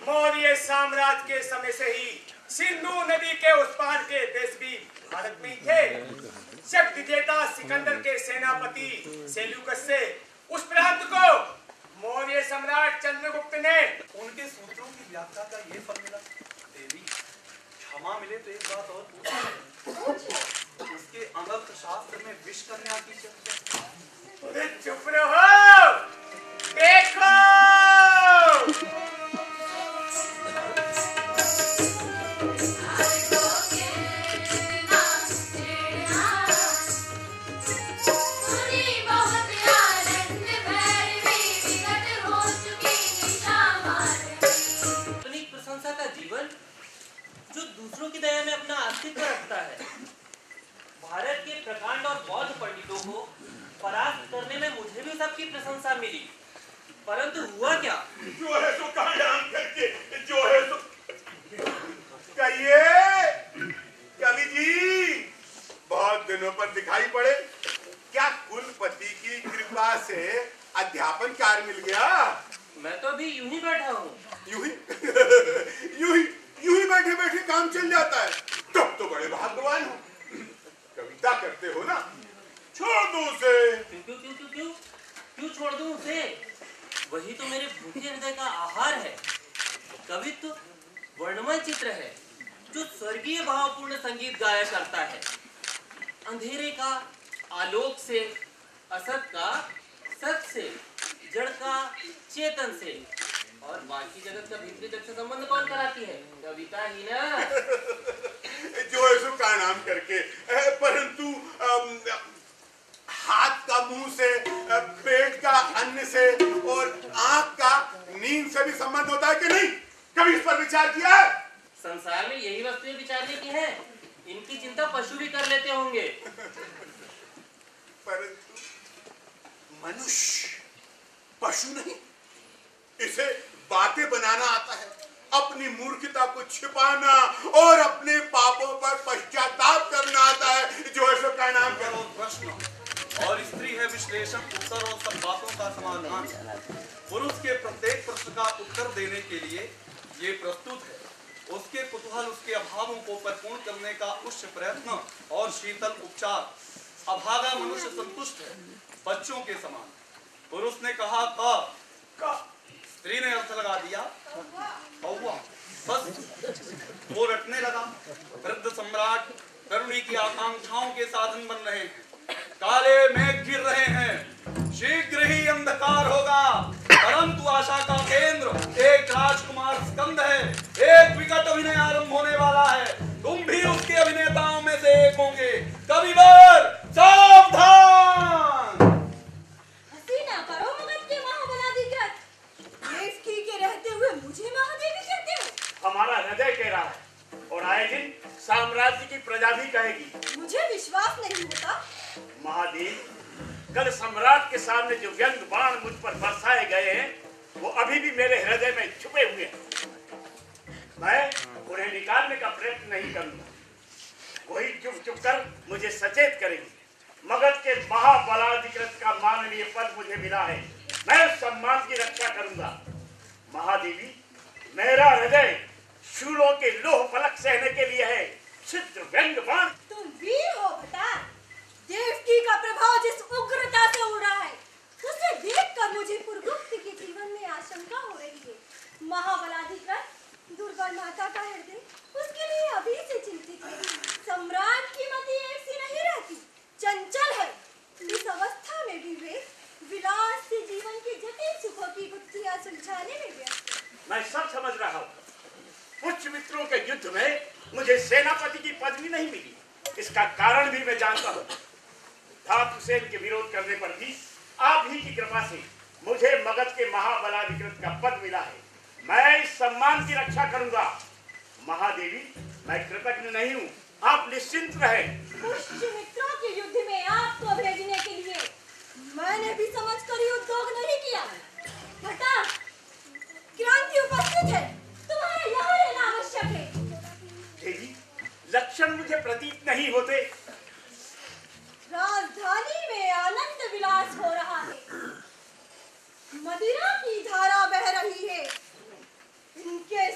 मौर्य साम्राज्य के समय से ही सिंधु नदी के उस पार के देश भी भारत में ही थे। जब विजेता सिकंदर के सेनापति सेल्यूकस से उस प्रांत को मौर्य सम्राट चंद्रगुप्त ने उनके सूत्रों की व्याख्या का ये फल मिला। देवी क्षमा मिले तो एक बात और पूछूं। उसके अनर्थ शास्त्र में विष कन्या की चर्चा। अरे चुप रहो, देखो। दूसरों की दया में अपना अस्तित्व रखता है। भारत के प्रकांड और बौद्ध पंडितों को परास्त करने में मुझे भी सबकी प्रशंसा मिली, परंतु हुआ क्या? जो है सो नाम करके, जो है सो कहिए। कवि जी बहुत दिनों पर दिखाई पड़े। क्या कुलपति की कृपा से अध्यापन कार्य मिल गया? मैं तो अभी यूं ही बैठा हूँ। यूं ही बैठे बैठे काम चल जाता है। तब तो बड़े भाग्यवान हो। कविता करते हो ना? छोड़ दो उसे। क्यों छोड़ दूं उसे? वही तो मेरे भूखे हृदय का आहार है। कवित्व वर्णमय चित्र है जो स्वर्गीय भावपूर्ण संगीत गाया करता है। अंधेरे का आलोक से, असत का सत से, जड़ का चेतन से, और बाकी जगत का भीतरी जगत से संबंध कौन कराती है? कविता ही ना। जो है सो का नाम करके, परंतु हाथ का मुंह से, पेट का अन्न से और आंख का नींद से भी संबंध होता है कि नहीं? कभी इस पर विचार किया है? संसार में यही वस्तुएं विचारने की हैं। इनकी चिंता पशु भी कर लेते होंगे। परंतु मनुष्य पशु नहीं। इसे बातें बनाना आता है, अपनी मूर्खता को छिपाना और अपने पापों पर पश्चाताप करना आता है। जो है सो का नाम करो। प्रश्न और स्त्री है विश्लेषण, उत्तर और सब बातों का समाधान। पुरुष के प्रत्येक प्रश्न का उत्तर देने के लिए ये प्रस्तुत है। उसके कुतूहल, उसके अभावों को परिपूर्ण करने का उच्च प्रयत्न और शीतल उपचार। अभागा मनुष्य संतुष्ट है, बच्चों के समान। पुरुष ने कहा था, स्त्री ने अर्थ लगा दिया कौवा। बस वो रटने लगा। वृद्ध सम्राट करुणी की आकांक्षाओं के साधन बन रहे हैं। काले मेघ गिर रहे हैं, शीघ्र ही अंधकार होगा, परंतु आशा का केंद्र एक राजकुमार स्कंद है। एक विकट अभिनय आरंभ होने वाला है। तुम भी उसके अभिनेताओं में से एक होंगे। कविवर सावधान। हंसी ना करो मगध के महाबलाधिकृत। देवकी के रहते हुए मुझे महादेवी कहते हो? हमारा हृदय कह रहा है और आए दिन साम्राज्य की प्रजा भी कहेगी। मुझे विश्वास नहीं होता। महादेव, कल सम्राट के सामने जो व्यंग बाण मुझ पर बरसाए गए हैं वो अभी भी मेरे हृदय में छुपे हुए हैं। मैं उन्हें निकालने का प्रयत्न नहीं करूंगा। वही चुप चुप कर मुझे सचेत करेंगे। मगध के महाबलाधिकृत का माननीय पद मुझे मिला है। मैं उस सम्मान की रक्षा करूंगा। महादेवी, मेरा हृदय शूलों के लोह फलक सहने के लिए है। छिद्र व्यंग बाण। तुम वीर हो भटा। देवकी का प्रभाव जिस उग्रता से उड़ रहा है उसे देखकर मुझे पुरगुप्त के जीवन में आशंका हो रही है। महाबलाधिकृत, दुर्गा माता का हृदय उसके लिए अभी से चिंतित है। सम्राट की मति ऐसी नहीं रहती, चंचल है। इस अवस्था में भी वे विलास से जीवन के जटिल सुखों की गुत्थियां सुलझाने में व्यस्त हैं। मैं सब समझ रहा हूँ। उच्च मित्रों के युद्ध में मुझे सेनापति की पदवी नहीं मिली। इसका कारण भी मैं जानता हूँ। धातुसेन के विरोध करने पर भी आप ही की कृपा से मुझे मगध के महाबलाधिकृत का पद मिला है। मैं इस सम्मान की रक्षा करूंगा। महादेवी, मैं कृतज्ञ नहीं हूँ। आप निश्चिंत रहें। उच्च मित्रों के युद्ध में आपको भेजने के लिए मैंने भी समझकर ही उद्योग नहीं किया। भटा, क्रांति उपस्थित है, तुम्हारा यहाँ रहना आवश्यक है। देवी, लक्षण मुझे प्रतीत नहीं होते। राजधानी में आनंद विलास हो रहा है। मदिरा की धारा बह रही है। इनके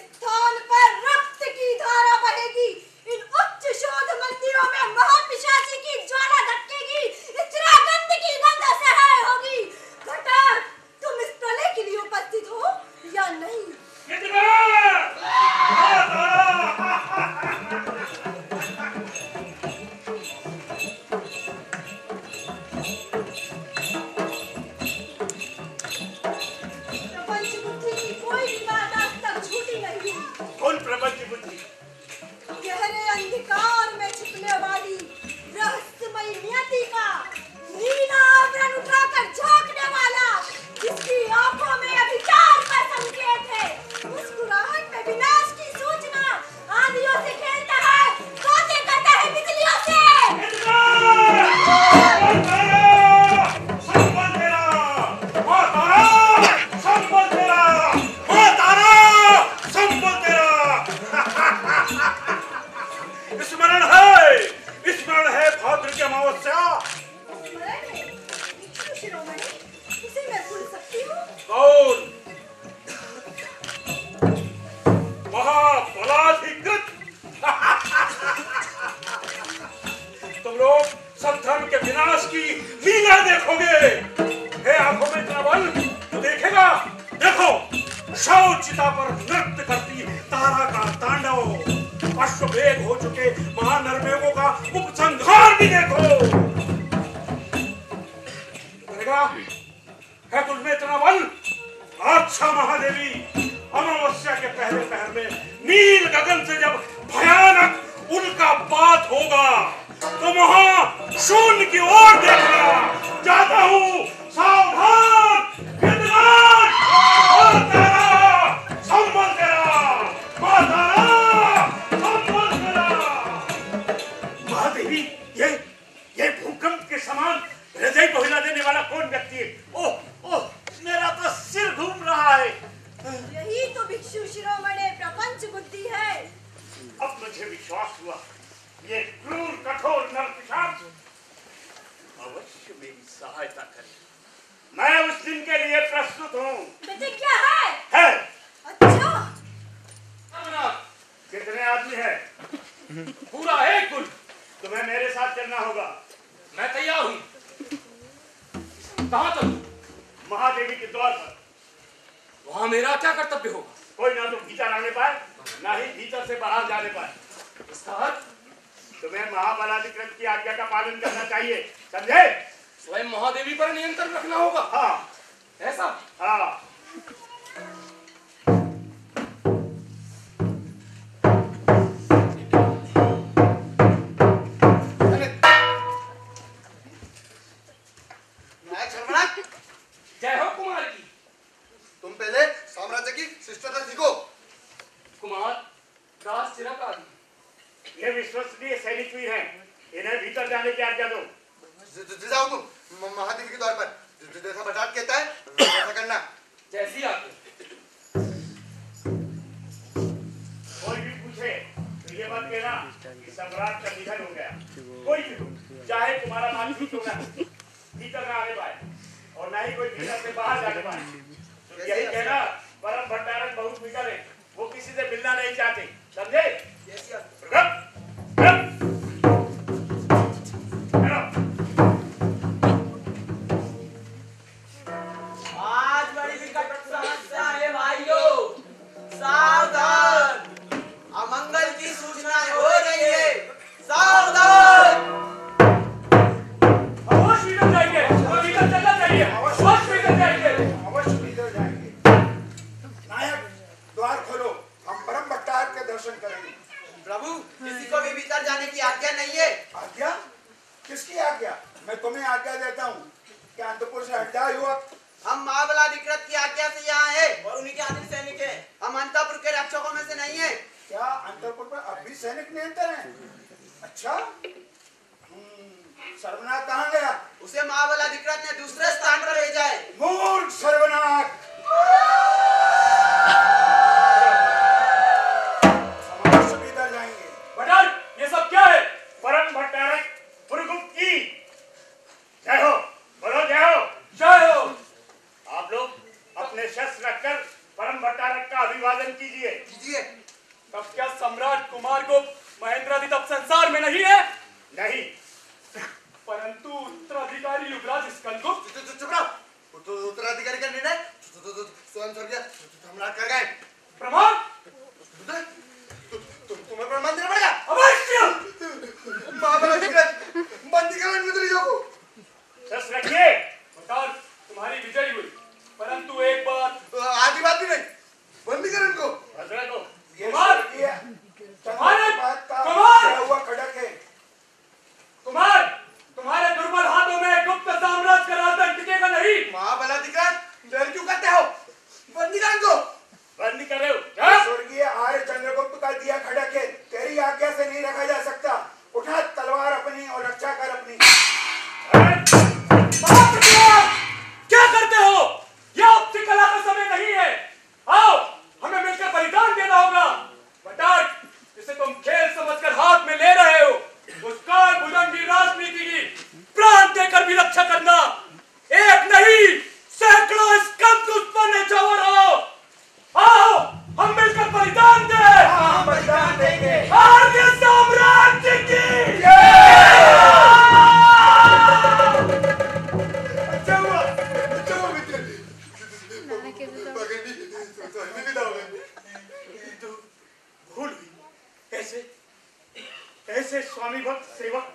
जैसे स्वामी भक्त सेवक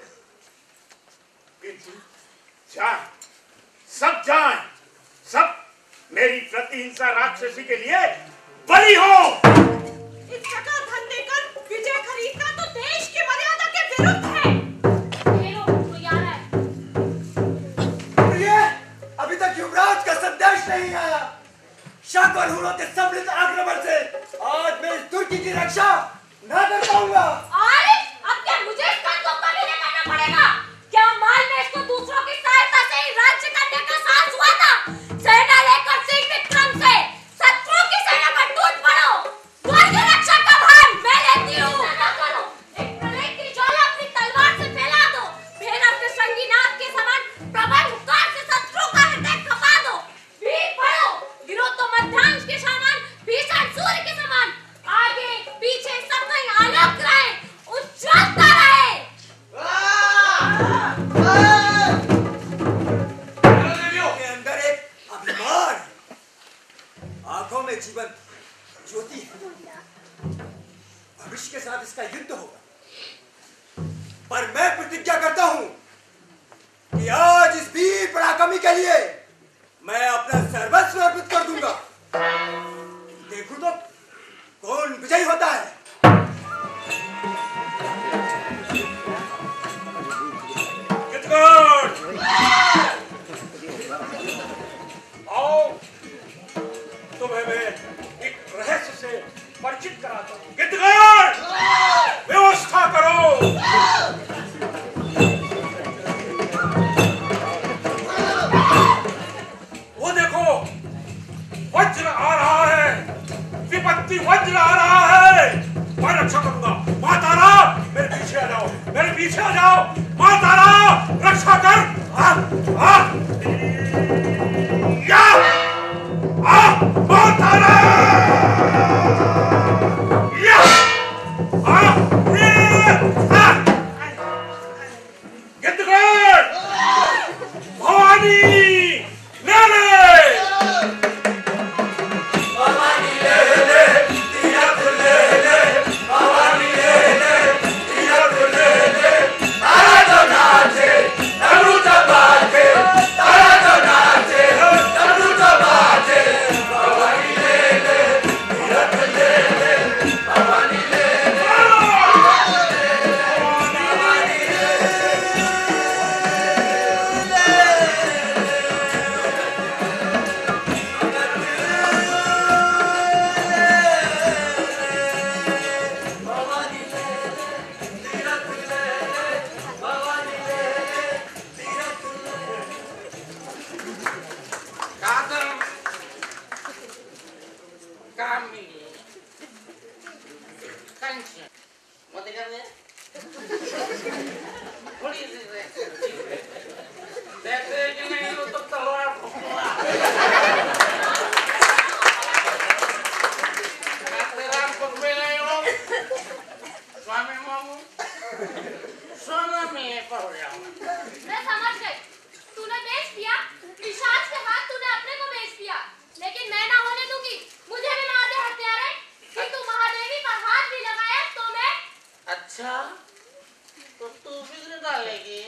जान, सब जान, सब मेरी प्रतिहिंसा राक्षसी के लिए बलि हो। इस प्रकार धन देकर विजय खरीदना तो देश की मर्यादा के विरुद्ध है। कोई आ रहा है। प्रिय, अभी तक युवराज का संदेश नहीं आया। शक और हुरों के सम्मिलित आक्रमण से आज मैं इस तुर्की की रक्षा न कर पाऊंगा। अब क्या मुझे स्कंदगुप्त भी नहीं करना पड़ेगा? क्या माल में इसको दूसरों की सहायता से ही राज्य करने का साहस हुआ था? सेना लेकर सिंह विक्रम से शत्रु की सेना पर टूट पड़ो। द्वार की रक्षा का भार मैं लेती हूँ। एक प्रलय की ज्वाला अपनी तलवार से फैला दो। भैरव के संगीनाथ के समान प्रबल हुंकार से शत्रु का हृदय खपा दो। वीर पड़ो, गिरो तो मध्यांश के समान, भीषण सूर्य के समान। आगे पीछे सब कहीं आलोक रहे, उज्ज्वलता रहे। के अंदर एक अभिमान, आंखों में जीवन ज्योति है। भविष्य के साथ इसका युद्ध होगा, पर मैं प्रतिज्ञा करता हूं कि आज इस वीर पराक्रमी के लिए मैं अपना सर्वस्व अर्पित कर दूंगा। देखूं तो कौन विजयी होता है। आओ, तुम्हें मैं एक रहस्य से परिचित कराता हूँ। गिद्धगढ़, व्यवस्था करो। वो देखो, वज्र आ रहा है, विपत्ति वज्र आ रहा है। मैं रक्षा करूंगा। माँ तारा, मेरे पीछे आ जाओ, मेरे पीछे आ जाओ। माँ तारा, रक्षा कर। माँ तारा, गिद्धगढ़, भवानी, ले ले। भवानी ले ले, तीरथ ले ले, भवानी ले ले, तीरथ ले ले। तारा जो नाचे, तनु जो बाजे, तारा जो नाचे, तनु जो बाजे। भवानी ले ले, तीरथ ले ले, भवानी ले ले, भवानी ले ले। मैं समझ गई। तूने बेच दिया, पिशाच के हाथ तूने अपने को बेच दिया। लेकिन मैं ना होने दूंगी। मुझे भी मार दे हत्यारे। कि तू महादेवी पर हाथ भी लगाया तो मैं। अच्छा, तो तू भी डालेगी?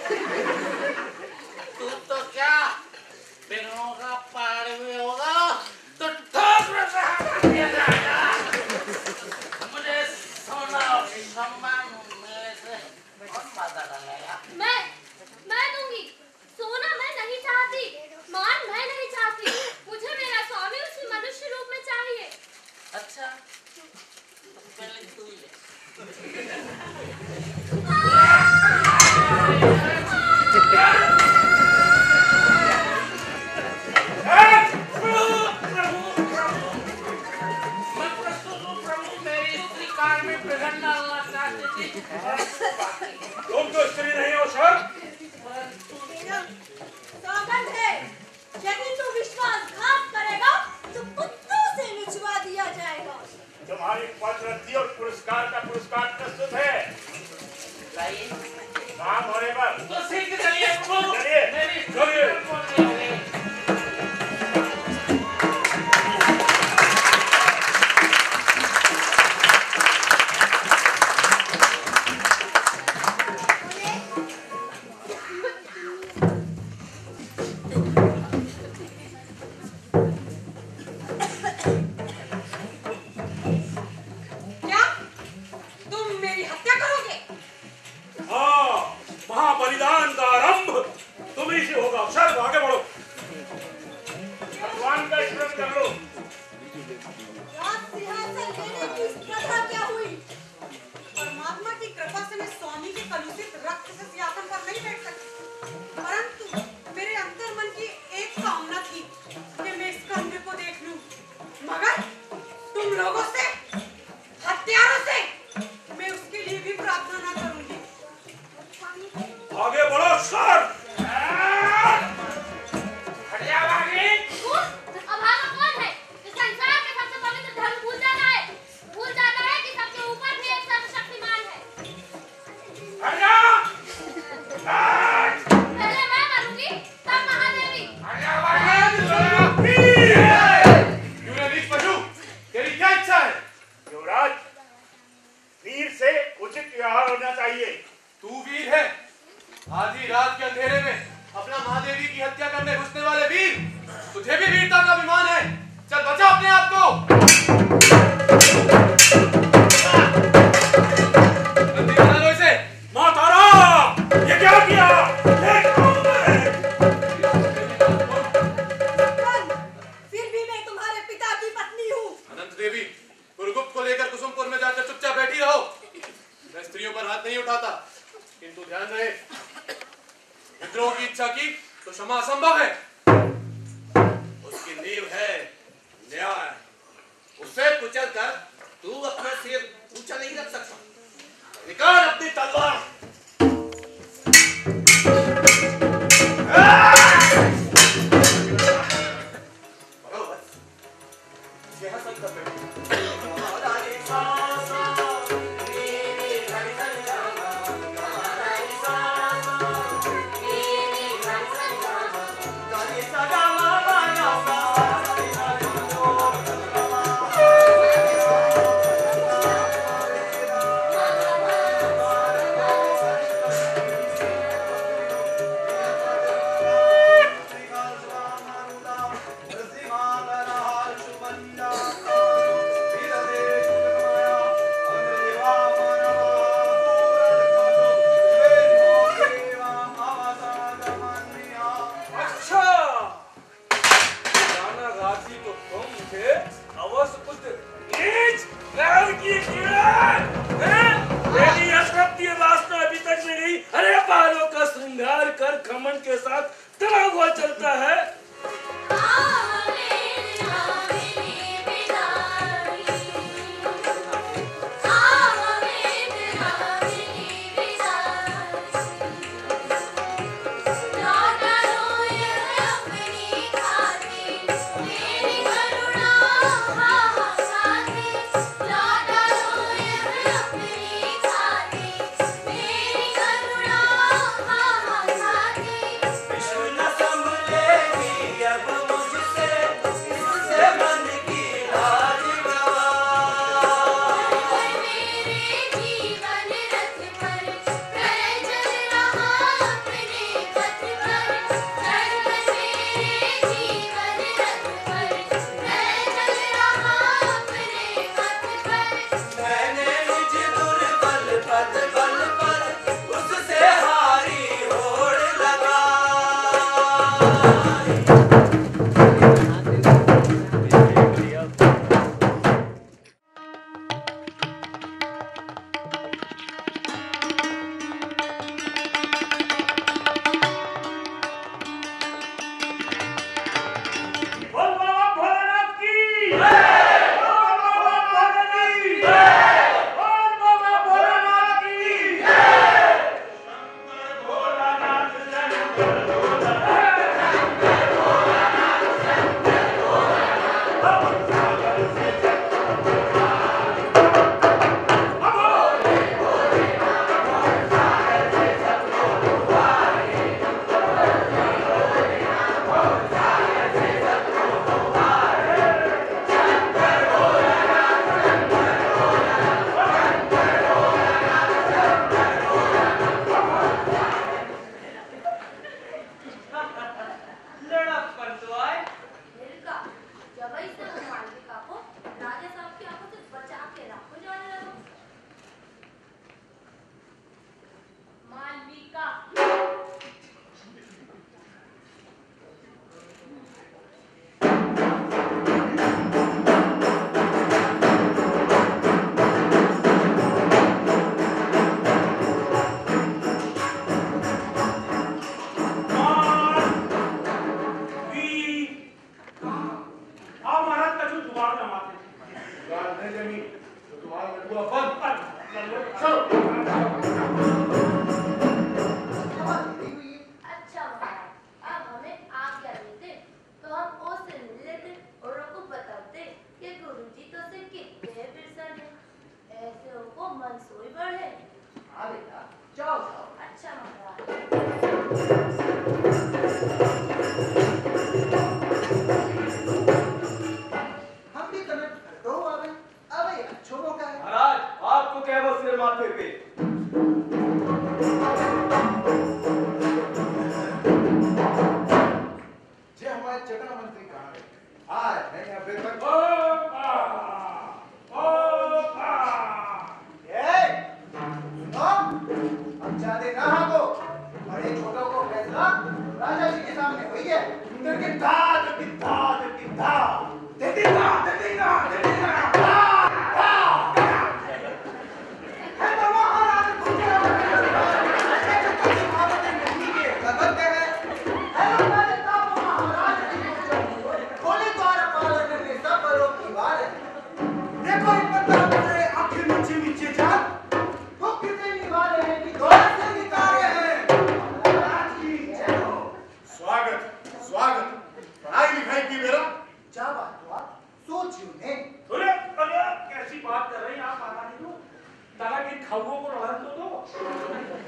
तू तो क्या बिनों का पाड़ भी होगा तो ठोक में जाएगा। मुझे सोना और सम्मान में से कौन बाधा डालेगा? मैं दूंगी। सोना मैं नहीं चाहती, मान मैं नहीं चाहती। मुझे मेरा स्वामी उसी मनुष्य रूप में चाहिए। अच्छा, तो पहले तू ही ले। तुम तो स्त्री नहीं हो सर। सौगंध है, यदि तू विश्वासघात करेगा तो कुत्तों से निचवा दिया जाएगा। तुम्हारी पदोन्नति और पुरस्कार का पुरस्कार प्रस्तुत है। काम होने पर तो सीख चलिए प्रभु। चलिए, मेरी चलिए। स्त्रियों पर हाथ नहीं उठाता, किंतु ध्यान रहे, विद्रोह की इच्छा की तो क्षमा असंभव है। उसकी नींव है न्याय। उसे कुचल कर तू अपना सिर ऊंचा नहीं रख सकता। निकाल अपनी तलवार।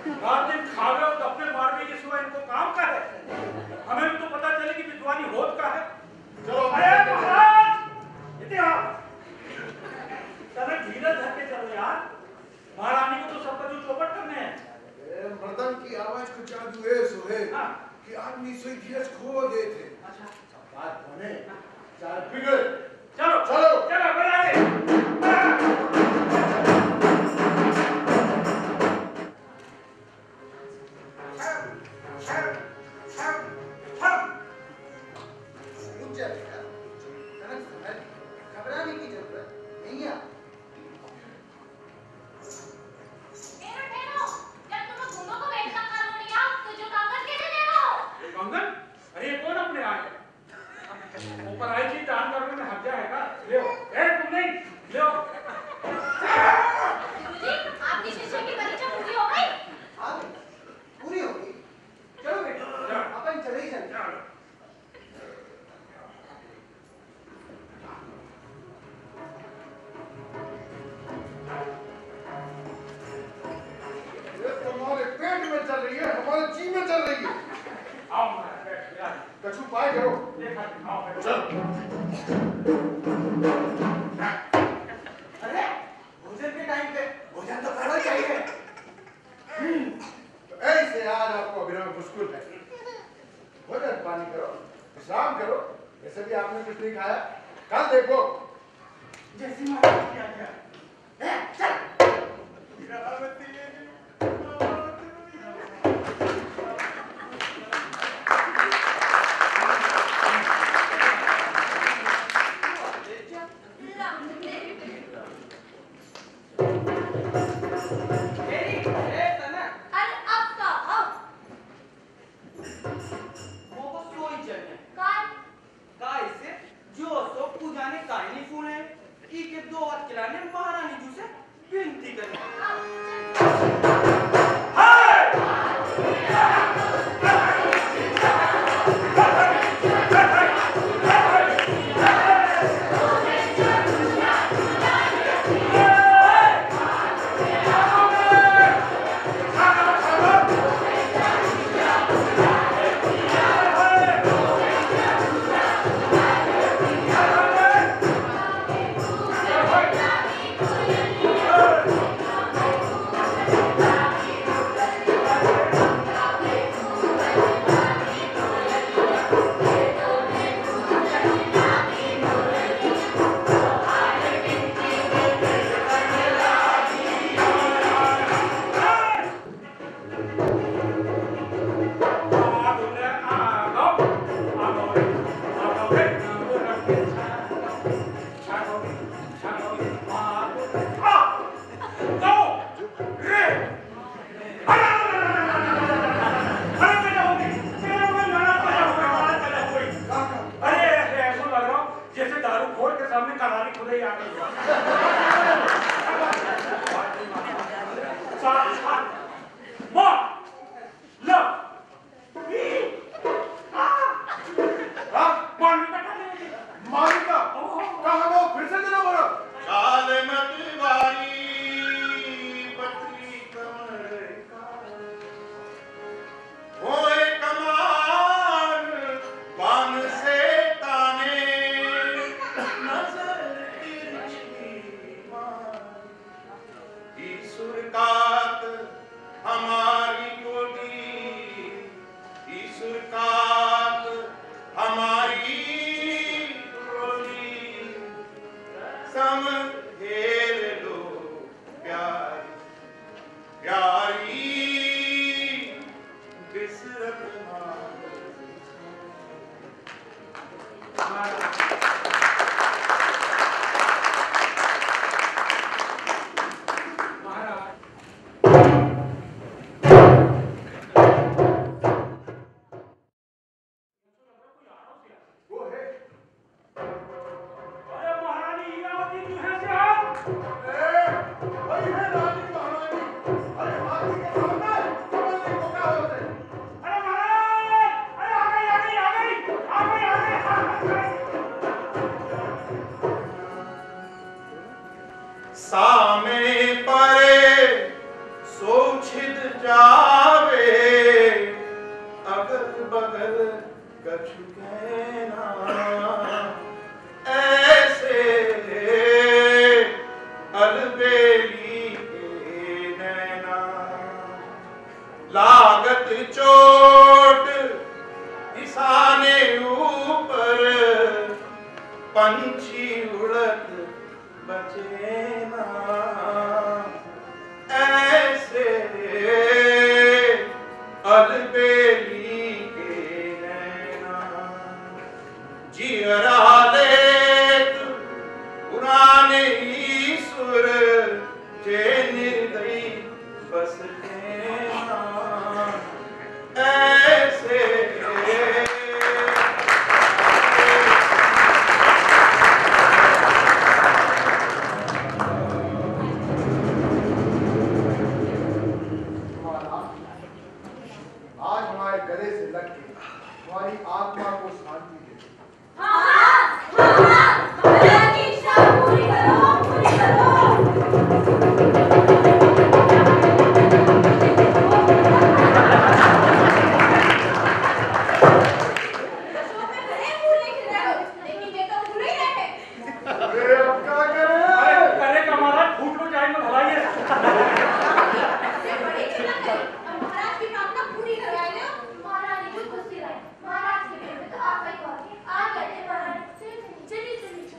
रात दिन खावे और गप्पे मारने के सिवा इनको काम का है। हमें भी तो पता चले कि विद्वानी होत का है। चलो अरे महाराज इतिहास तने धीरज धर के चलो यार, महारानी को तो सबका जो चौपट करने हैं। मर्दन की आवाज को जादू है सोहे कि आदमी सोई धीरज खो गए थे। अच्छा बात बने चाल बिगड़। चलो चलो चलो बना घबराने की जरूरत नहीं है। कंगन अरे ये कौन अपने आए ऊपर आई चीज दान करने में हर्जा है का? ले तुम नहीं ले आपकी शिष्य की परीक्षा पूरी हो गई? हाँ पूरी होगी। चलो बेटा अपन चले ही चलते। तुम्हारे पेट में चल रही है, हमारे जी में चल रही है। आओ महाराज यार कछु पाए करो। चल अरे भोजन के टाइम पे भोजन तो करना चाहिए। तो ऐसे आज आपको अभिनव मुश्किल है। भोजन पानी करो, विश्राम करो। ऐसे भी आपने कुछ नहीं खाया, कल देखो जैसी माँ क्या क्या। चल सामे परे सोचिद जावे अगल बगल कछु कहना ऐसे अलबेली के नैना लागत चोट निशाने ऊपर पंछी उड़त बचे ना ऐसे अलबेली के नैना जियरा लेत पुराने ईश्वर जे निर्दयी बस लेना ऐसे आज हमारे गले से लग के हमारी आत्मा को शांति दे। की इच्छा पूरी करो, पूरी करो। अरे अब क्या करें? अरे करे का महाराज फूट लो चाहे में भलाई है। महाराज की प्रार्थना पूरी करवाए लो। महारानी को खुशी रहे। महाराज के पेट में तो आप ही कहोगे। आ गए थे महाराज। चलिए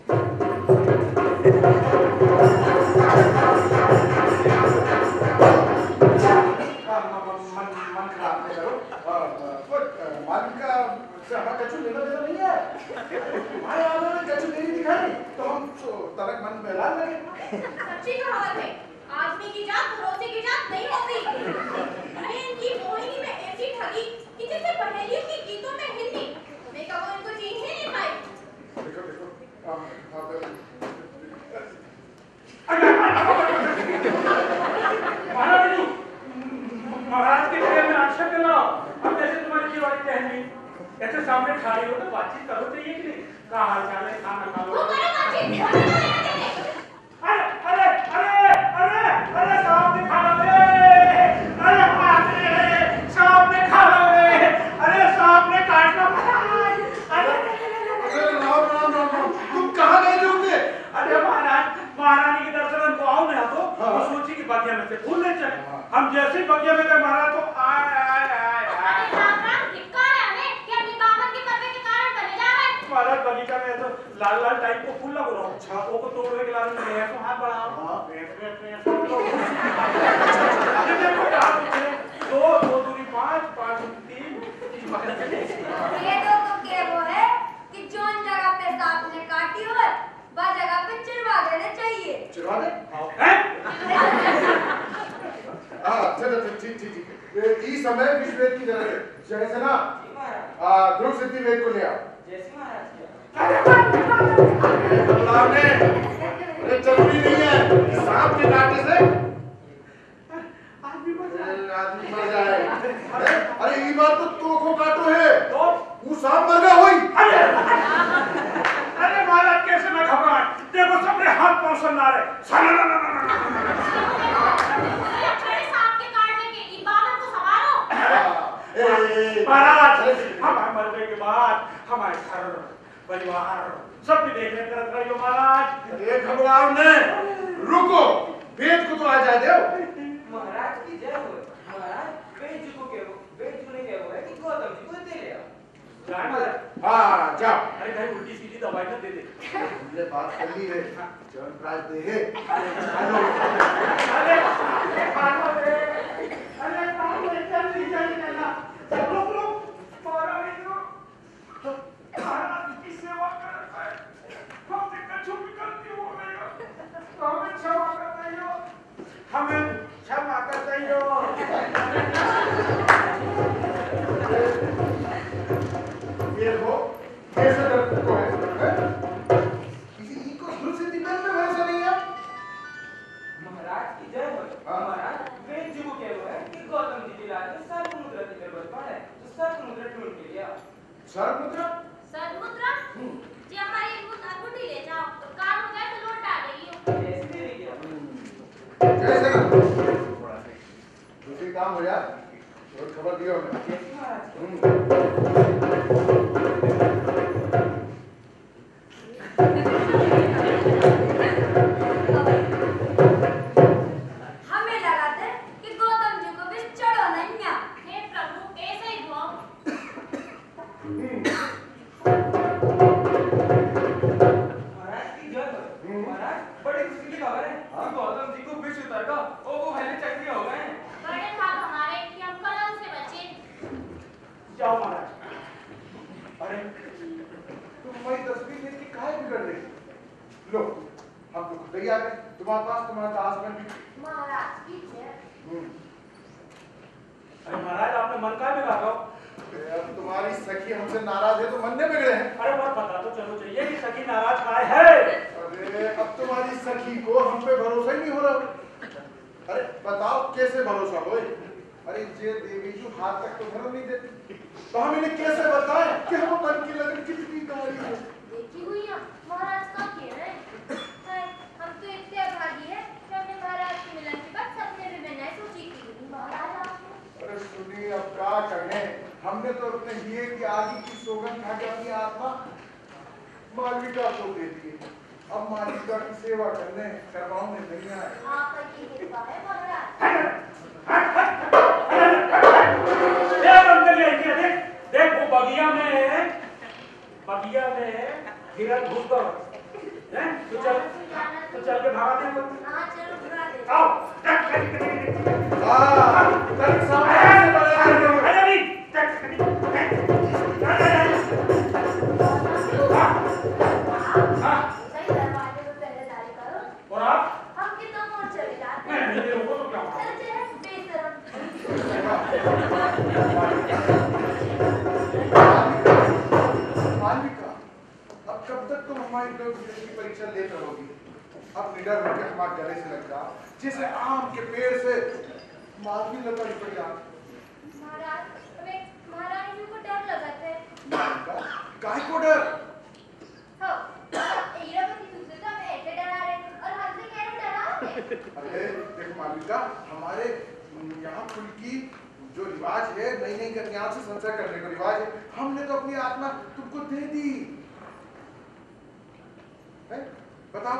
मन खराब नहीं करो। मालिका से हमारा कछु लेना देना नहीं है। हमारे आदमी ने कछु नहीं दिखाई तो हम तलक मन बहला लगे। सच्ची कहावत है, आदमी की जात भरोसे की जात नहीं होती। अरे इनकी मोहिनी में ऐसी ठगी कि जैसे पहेलियों की गीतों में हिंदी। मैं कब इनको चीन ही नहीं पाई। देखो महाराज के पेड़ में आक्षेप कर रहा अब जैसे तुम्हारी की वाली बहन नहीं ऐसे सामने खड़ी हो तो बातचीत करो चाहिए कि नहीं क्या हाल चाल है खाना खा लो वो करो बातचीत। अरे अरे अरे अरे अरे सामने खा लो रे अरे सामने खा लो रे अरे सामने काट लो अरे राम तुम कहाँ गए थे उनके? अरे महारानी के दर्शन को आओ ना तो वो सोची कि बगिया में से फूल ले चले हम जैसे ही बगिया में गए महाराज तो महाराज बगीचा में तो लाल लाल टाइप को फूल लग रहा छापों को तोड़ने के लाल में है तो हाथ बढ़ाओ दो दूरी 5 5 3 ये तो वो है कि जोन जगह पे सांप ने काटी हो वह जगह पे चिरवा देना चाहिए। चिरवा दे? चलो ठीक। इस समय विश्व वेद की जरूरत है। जैसे ना ध्रुव सिद्धि वेद को ले आओ। अरे जरूरी नहीं है सांप के काटने से आदमी मर जाए। अरे ये बात तो को काटो है तो वो सांप मर गया हुई। अरे महाराज कैसे मैं घबराहट देखो सबने हाथ पांव सन्ना रहे सांप के काटने के इबादत को संभालो। महाराज हमारे मरने के बाद हमारे घर परिवार सब भी देखने करत रहियो महाराज। अरे घबराओ ने रुको वेद को तो आ जा दो। महाराज की जय हो। महाराज वेद को के है कि गौतम जी को दे ले आओ। जाए महाराज। हाँ जाओ। अरे कहीं उल्टी सीधी दवाई ना दे दे। हमने बात कर ली है जौन प्राज दे है। अरे खाना दे अरे काम जल्दी करना सब लोग महाराज को महाराज की सेवा करता है हमने कछु भी गलती हो गई तो हमें क्षमा कर दो हमें क्षमा कर दो। ये हो कैसे डरते को है? किसी को ध्रुव सिद्धि वेद में भरोसा नहीं है। महाराज की जय हो। महाराज वेद जी को क्या हुआ है कि गौतम जी की लाज में सर्प मुद्रा की जरूरत पड़े तो सर्प मुद्रा ढूंढ के लिया। सर्प मुद्रा? सर्प मुद्रा? जी हमारी अंगूठी ले जाओ तो काम हो जाए तो लौट आ गई हो। ऐसे दे दिया। जैसे ना दूसरी काम हो जाए और खबर दियो हमें। हमें लगा था कि गौतम जी को भी चढ़ो नहीं है। हे प्रभु ऐसा ही हुआ। महाराज की जय हो। महाराज बड़ी खुशी की खबर है कि गौतम जी को विष उतर का और वो पहले चक्रिय हो गए हैं। बड़े साहब हमारे कि हम कलंक से बचे। जाओ महाराज। अरे तुम हमारी तस्वीर देख के काहे बिगड़ रही? लो हम तो खुद ही आ गए तुम्हारे पास, तुम्हारा ताश बन गई। महाराज की जय। अरे महाराज आपने मन का बिगाड़ा हो। अब तुम्हारी सखी हमसे नाराज है तो मन में बिगड़े हैं। अरे और पता तो चलो चाहिए कि सखी नाराज काहे है। अरे अब तुम्हारी सखी को हम पे भरोसा ही नहीं हो रहा। अरे बताओ कैसे भरोसा होए? अरे जे देवी जो हाथ तक तो धर्म नहीं देती, तो हम इन्हें कैसे बताएं कि हम मन की लगन कितनी गाड़ी है? देखी हुई है महाराज का कह रहे हैं। हम तो इतने अभागी हैं कि हमने महाराज के मिलन के बाद सपने में मैंने सोची थी महाराज आपको। अरे सुनिए अब क्या कहें, हमने तो अपने हिये की आगे की सौगंध खा के अपनी आत्मा मालविका को दे दी। अब मालविका की सेवा करने करवाओ में नहीं आए। आपकी कृपा है महाराज। देख वो बगिया में हिरन घुस गए हैं। तो चल के भागा दे। हाँ चलो भगा दे। आओ तक सामने से बड़ा अरे नहीं सही दरवाजे को पहले जारी करो। और आप हम कितना मोड़ चले जाते हैं। नहीं रोको तो क्या चल बेशरम। मालविका अब कब तक तुम हमारी की परीक्षा लेते रहोगी? अब निडर होकर हमारे गले से लग जाओ जैसे आम के पेड़ से मालवी लता निकल जाती। महाराज हमें महारानी जी को डर लगता है। मालविका काय को डर? हाँ हीरापति दूसरे तो हमें ऐसे डरा रहे और हमसे कह रहे डराओगे। अरे देखो मालविका, हमारे यहाँ कुल की जो रिवाज है नई नई कन्याओं से संसार करने का रिवाज है, हमने तो अपनी आत्मा तुमको दे दी है? बताओ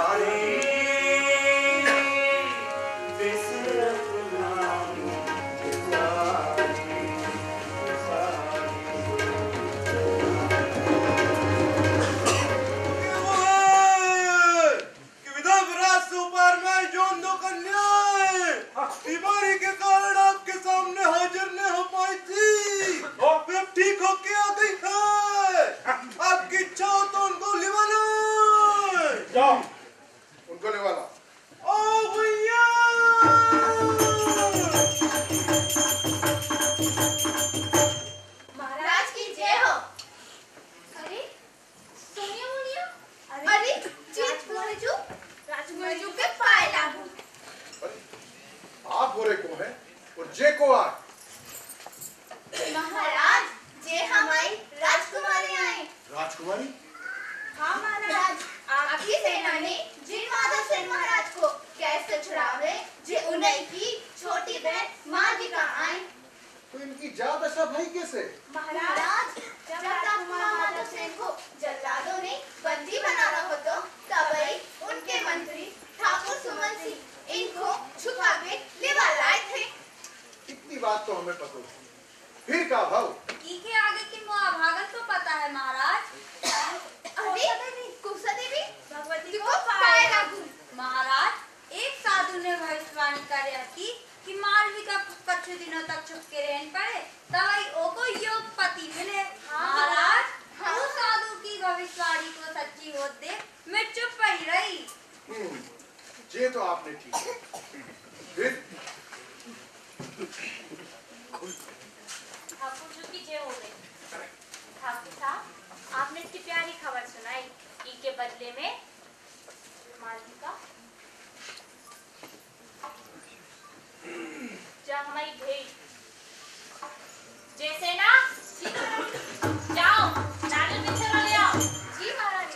बीमारी के कारण आपके सामने हाजिर न हो पाई थी, वे ठीक होके आ गई है। आपकी इच्छा हो तो उनको लिवा लो। जाओ, उनको लिवा लो। ओ भैया! महाराज की जय हो। अरे सोनिया मोनिया, अरे चीज बोले जो राजकुमारी जो के पाए लागू। आप बोले को है और जे को आ। महाराज जे हमारी राजकुमारी आए। राजकुमारी? हाँ महाराज, आपकी सेना ने जिन माधव सेन महाराज को कैसे छुड़ावे जे उन्हीं की छोटी बहन मालविका आई। तो इनकी जात दशा भाई कैसे? महाराज जब राजकुमार माधव सेन को जल्लादों ने बंदी बना रहा तो तभी उनके मंत्री ठाकुर सुमन सिंह इनको छुपा के लेवा लाए थे। इतनी बात तो हमें पता है। फिर का भाव? के आगे की महाभागत तो पता है महाराज। अरे कुसा देवी भगवती को पाए लागू। महाराज एक साधु ने भविष्यवाणी कर थी कि मालविका कुछ दिनों तक छुप के रहन पड़े तभी ओको योग पति मिले। महाराज उस साधु की भविष्यवाणी को सच्ची होत देख मैं चुप ही रही। ये तो आपने ठीक है। फिर ठाकुर जी की जय हो गई। ठाकुर साहब, आपने इतनी प्यारी खबर सुनाई, इसके बदले में मालविका जो हमारी भेंट जैसे ना जाओ नारियल बिछरा ले आओ। जी महारानी।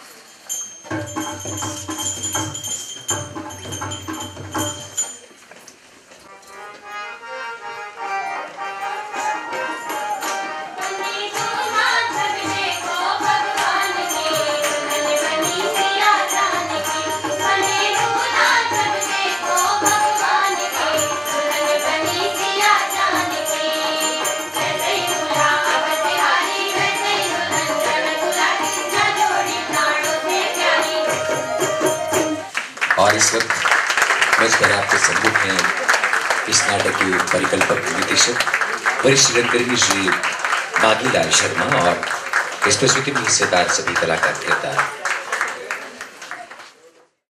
और इस वक्त मंच पर आपके सम्मुख हैं इस नाटक के परिकल्पक निर्देशक वरिष्ठ रंगकर्मी श्री माघीलाल शर्मा और इस प्रस्तुति में हिस्सेदार सभी कलाकार किरदार।